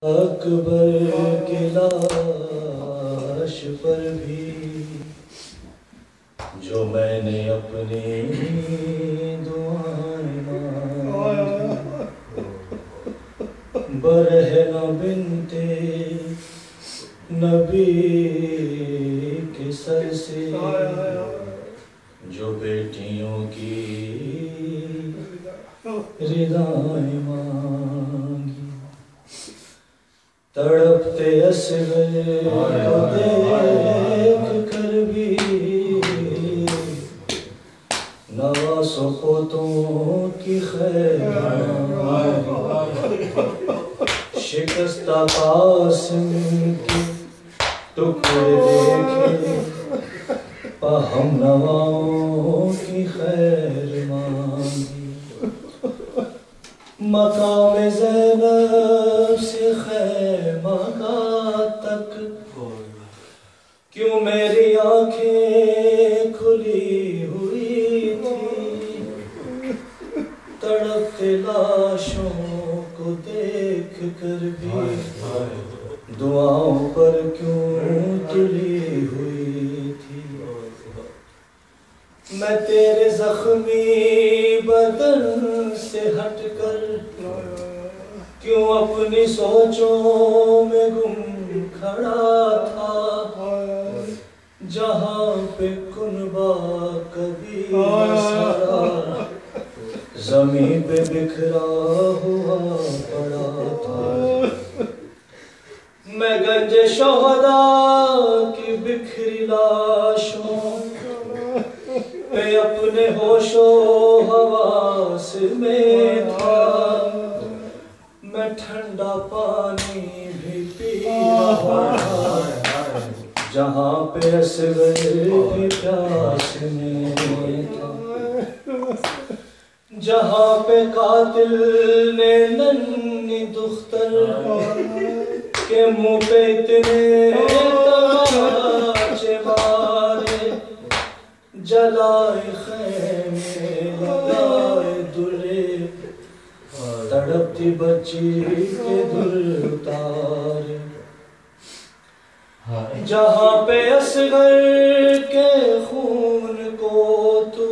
اکبر کی لاش پر بھی جو میں نے اپنی دعائیں مانگی، برہنہ بنت نبی کے سر سے جو بیٹیوں کی ردائیں مانگی، تڑپتے اصغر کو دیکھ کر بھی نواس و پوتوں کی خیر مانگی، شکستہ قاسم کے ٹکڑے دیکھے ہم نواؤں کی خیر مانگی، مقام زینب سے خیمہ تک کیوں میری آنکھیں کھلی ہوئی تھی، تڑپتے لاشوں کو دیکھ کر بھی دعاؤں پر کیوں تلی ہوئی تھی، میں تیرے زخمی بدن سے ہٹ کر کیوں اپنی سوچوں میں گم کھڑا تھا، جہاں پہ کنبہ کبھی سرا زمین پہ بکھرا ہوا پڑا تھا، میں گنج شہداء کی بکھری لاشوں پہ اپنے ہوش و حواس میں تھا، میں ٹھنڈا پانی بھی پی رہا تھا، جہاں پہ اصغر بھی پیاس میں تھا، جہاں پہ قاتل نے ننھی دختر کے منہ پہ اتنے تماچے مارے، جلائے خیمے لگائے دلے، تڑپتی بچی کے دل اتارے، جہاں پہ اصغر کے خون کو تو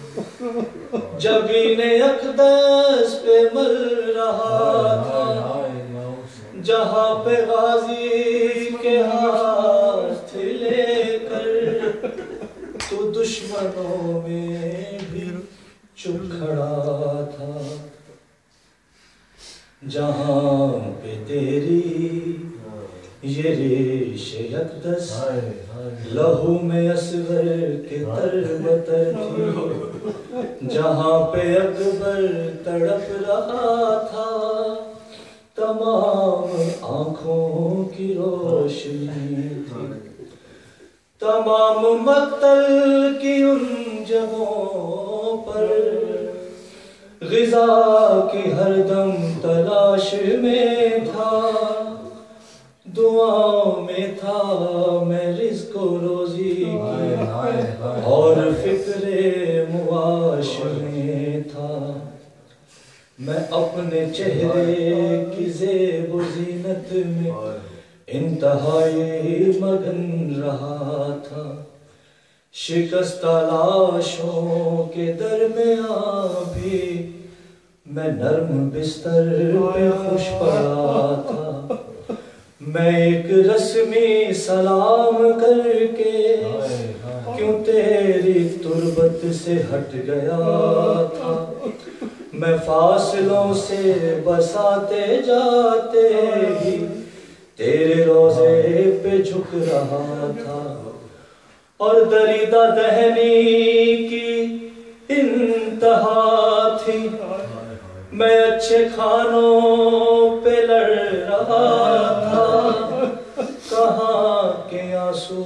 جبین اقدس پہ مل رہا تھا، جہاں پہ غازی کے ہاتھ لے کر تو دشمنوں میں بھی چپ کھڑا تھا، جہاں پہ تیری یہ ریش اقدس لہو میں اصغر کے تر بتر تھی، جہاں پہ اکبر تڑپ رہا تھا، تمام آنکھوں کی روشنی تھی، تمام مقتل کی ان جگہوں پر غذا کی ہر دم تلاش میں تھا، دعاؤں میں تھا میں رزق و روزی کی اور فکر معاش میں تھا، میں اپنے چہرے کی زیب و زینت میں انتہائی مگن رہا تھا، شکستہ لاشوں کے درمیان بھی میں نرم بستر پہ خوش پڑا تھا، میں ایک رسمی سلام کر کے کیوں تیری تربت سے ہٹ گیا تھا، میں فاصلوں سے بساتے جاتے ہی تیرے روضے پہ جھک رہا تھا، اور دریدہ دہنی کی انتہا تھی، میں اچھے کھانوں پہ لڑ رہا تھا، کہاں کے آنسو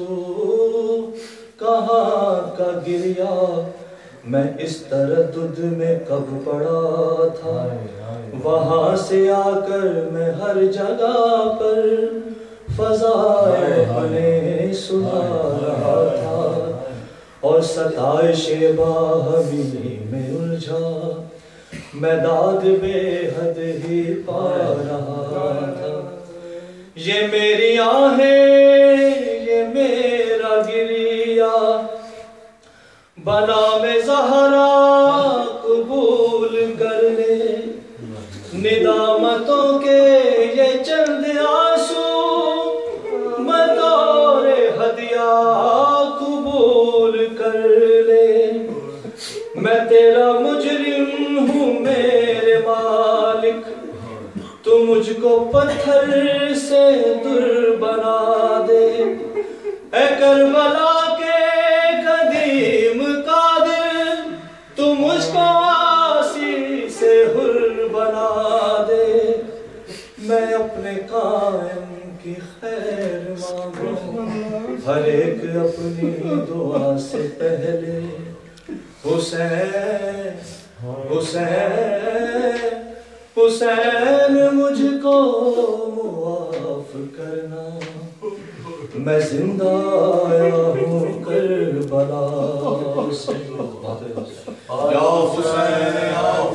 کہاں کا گریا، میں اس تردد میں کب پڑا تھا، وہاں سے آ کر میں ہر جگہ پر فضائے بنے سنا رہا تھا، اور ستائش باہمی میں الجھا میں داد بے حد ہی پا رہا تھا، یہ میری آہیں یہ میرا گریا بنام زہرا قبول کر لے ندامتوں کے یہ چند آنسو بطور ہدیہ قبول کر لے میں تیرا مجرم ہوں میرے مالک تو مجھ کو پتھر سے در بنا دے اے کربلا کے قدیم قادر تو مجھ کو آسی سے حر بنا دے میں اپنے قائم کی خیر مانگوں ہر ایک اپنی دعا سے پہلے حسین حسین حسین مجھ کو معاف کرنا میں زندہ آیا ہوں کربلا سے یا حسین یا